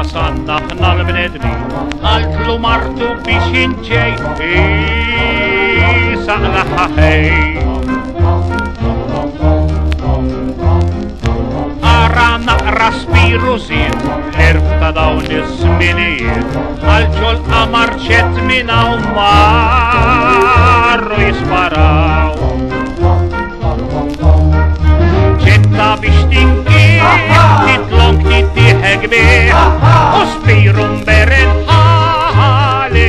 wasanna ħna l-bnedmi għaltlu martu biex inġej saqla ħaħej ara naqra spiru zid l-erf ta' dawn iż-żminijiet għal-ġol amarċet minna u marru jisparaw ġetta biex tinki titlonk tittiħeg bih u spiru mberen ħali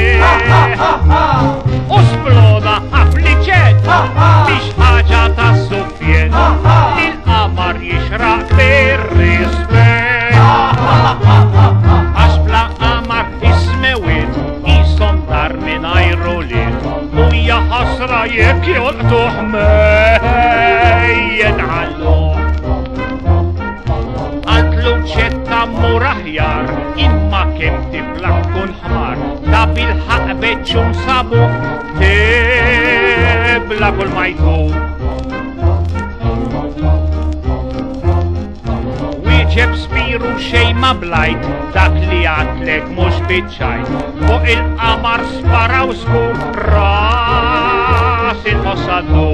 u sploda ħafliċet biex ħaġa ta' suffjen il-qamar jixraq bir-rispett għax bla qamar ismewit jisom dar minajru lit u hija ħasra jekk jolqtuh mejjen għallu ċetta muraħjar imma kem tifla tkun ħmar ta' bil-ħaq beċċum sabu tibla kull majtu wieġeb spiru xej ma blajt dak li għatlek mux bitċajt fuq il-qamar sparaw skur ras il-ħossaddu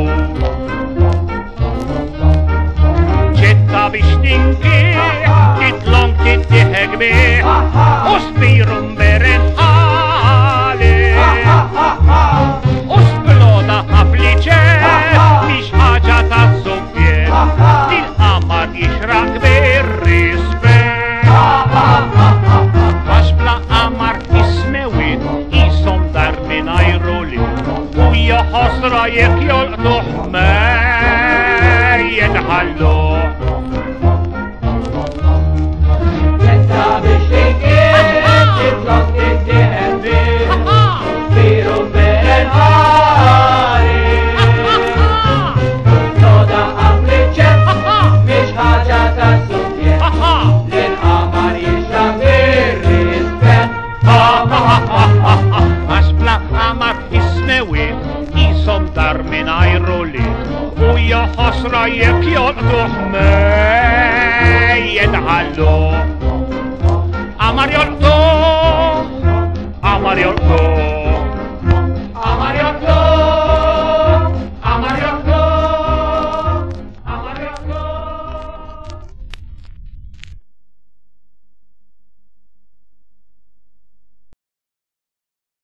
ċetta biex tinki titlonk tittiħeg bih u spiru mberen ħali u sploda ħafliċet biex ħaġa ta' suffjen il-qamar jixraq bir-rispett għax bla qamar ismewit jisom dar minajru lit u hija ħasra jekk jolqtuh mejjen ħallu ħasra jekk jolqtuh mejjen ħallu qamar jolqtuh